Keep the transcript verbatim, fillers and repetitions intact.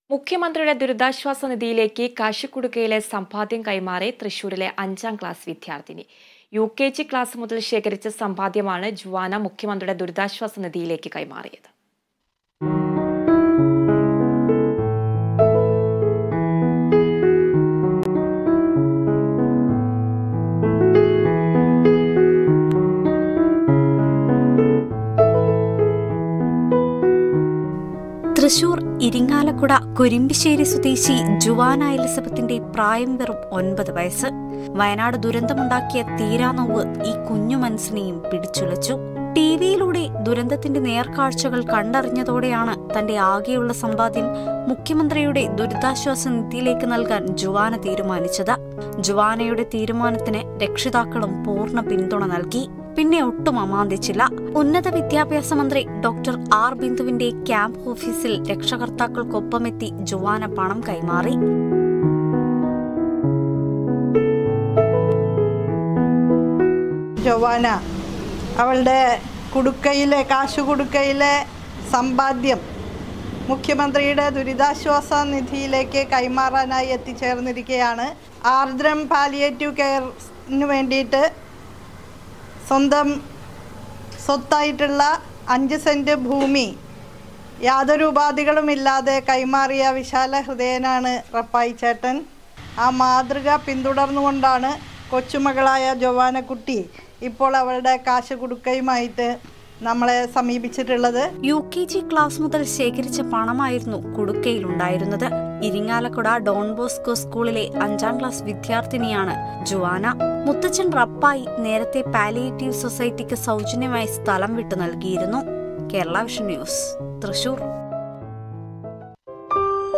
മുഖ്യമന്ത്രിയുടെ ദുരിതാശ്വാസ നിധിയിലേക്ക് കാശിക്കുടുക്കയിലെ സമ്പാദ്യം കൈമാറി തൃശൂരിലെ അഞ്ചാം ക്ലാസ് വിദ്യാർത്ഥിനി. യു കെ ജി ക്ലാസ് മുതൽ ശേഖരിച്ച സമ്പാദ്യമാണ് ജുവാന മുഖ്യമന്ത്രിയുടെ ദുരിതാശ്വാസ നിധിയിലേക്ക് കൈമാറിയത്. തൃശൂർ ഇരിങ്ങാലക്കുട കുരിമ്പിശ്ശേരി സ്വദേശി ജുവാന എലിസബത്തിന്റെ പ്രായം വെറും ഒൻപത് വയസ്സ്. വയനാട് ദുരന്തമുണ്ടാക്കിയ തീരാനോവ് ഈ കുഞ്ഞു മനസ്സിനെയും പിടിച്ചുലച്ചു. ടി വിയിലൂടെ ദുരന്തത്തിന്റെ നേർക്കാഴ്ചകൾ കണ്ടറിഞ്ഞതോടെയാണ് തന്റെ ആകെയുള്ള സമ്പാദ്യം മുഖ്യമന്ത്രിയുടെ ദുരിതാശ്വാസ നിധിയിലേക്ക് നൽകാൻ ജുവാന തീരുമാനിച്ചത്. ജുവാനയുടെ തീരുമാനത്തിന് രക്ഷിതാക്കളും പൂർണ്ണ പിന്തുണ നൽകി. പിന്നെ ഒട്ടും അമാന്തിച്ചില്ല. ഉന്നത വിദ്യാഭ്യാസ മന്ത്രി ഡോക്ടർ ആർ ബിന്ദുവിന്റെ ക്യാമ്പ് ഓഫീസിൽ രക്ഷകർത്താക്കൾക്കൊപ്പമെത്തി ജുവാന പണം കൈമാറി. ജുവാന അവളുടെ കുടുക്കയിലെ കാശുകുടുക്കയിലെ സമ്പാദ്യം മുഖ്യമന്ത്രിയുടെ ദുരിതാശ്വാസ നിധിയിലേക്ക് കൈമാറാനായി എത്തിച്ചേർന്നിരിക്കുകയാണ്. ആർദ്രം പാലിയേറ്റീവ് കെയറിന് വേണ്ടിയിട്ട് സ്വന്തം സ്വത്തായിട്ടുള്ള അഞ്ച് സെൻറ്റ് ഭൂമി യാതൊരു ഉപാധികളുമില്ലാതെ കൈമാറിയ വിശാല ഹൃദയനാണ് റപ്പായി ചേട്ടൻ. ആ മാതൃക പിന്തുടർന്നുകൊണ്ടാണ് കൊച്ചുമകളായ ജുവാനക്കുട്ടി ഇപ്പോൾ അവളുടെ കാശ് കുടുക്കയുമായിട്ട് നമ്മളെ സമീപിച്ചിട്ടുള്ളത്. യു കെ ജി ക്ലാസ് മുതൽ ശേഖരിച്ച പണമായിരുന്നു കുടുക്കയിലുണ്ടായിരുന്നത്. ഇരിങ്ങാലക്കുട ഡോൺ ബോസ്കോ സ്കൂളിലെ അഞ്ചാം ക്ലാസ് വിദ്യാർത്ഥിനിയാണ് ജുവാന. മുത്തച്ഛൻ റപ്പായി നേരത്തെ പാലിയേറ്റീവ് സൊസൈറ്റിക്ക് സൗജന്യമായി സ്ഥലം വിട്ടു നൽകിയിരുന്നു. Kerala vision news, Thrissur.